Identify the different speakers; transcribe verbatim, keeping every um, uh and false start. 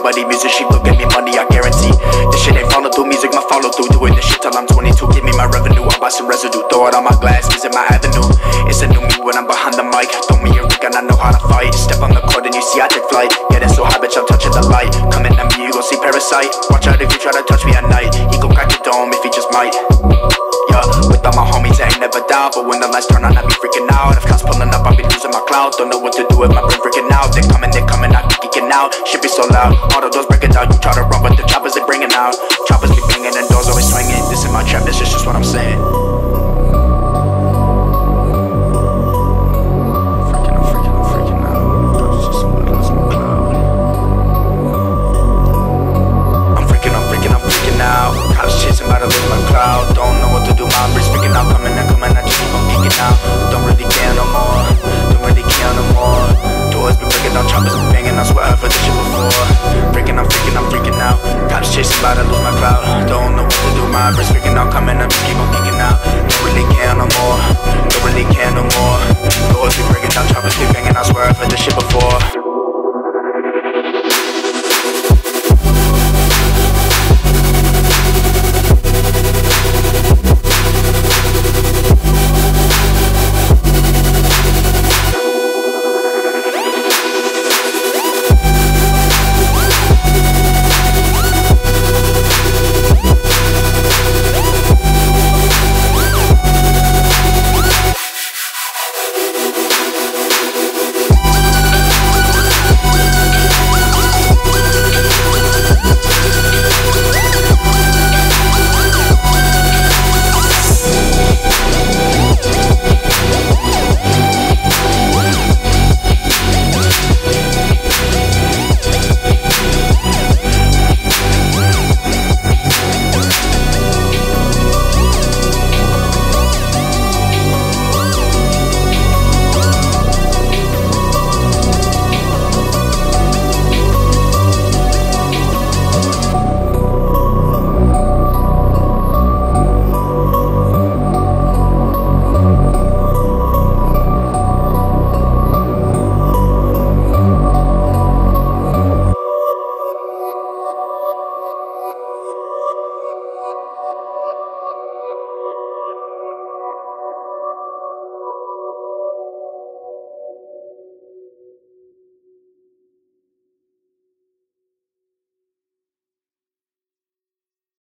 Speaker 1: nobody. Music, she look at me, money, I guarantee. This shit ain't follow through, music, my follow through. Doing this shit till I'm twenty-two, give me my revenue. I buy some residue, throw it on my glass, visit my avenue. It's a new me when I'm behind the mic. Throw me a rig and I know how to fight. Step on the court and you see I take flight. Getting so high, bitch, I'm touching the light. Coming at me, you gon' see Parasite. Watch out if you try to touch me at night. He gon' crack your dome if he just might. Yeah, with all my homies, I ain't never down. But when the lights turn on, I be freaking out. If cops pulling up, I be losing my clout. Don't know what to do with my brain freaking out. They coming, they coming, I be geeking out. Shit be so loud, all the doors breaking down. You try to run, but the choppers they bringing out. Choppers be banging and doors always swinging. This is my trap, this is just what I'm saying. Don't know what to do, my brain's freaking out. Coming and coming, I just keep on geeking out. Don't really care no more, don't really care no more. Doors be breaking down, choppers be banging, I swear I've heard this shit before. Freaking, I'm freaking, I'm freaking out. Cops chasing, about to lose my cloud. Don't know what to do, my brain's freaking out. Coming, I just keep on geeking out. Don't really care no more, don't really care no more. Doors be breaking down, choppers be banging, I swear I've heard this shit before.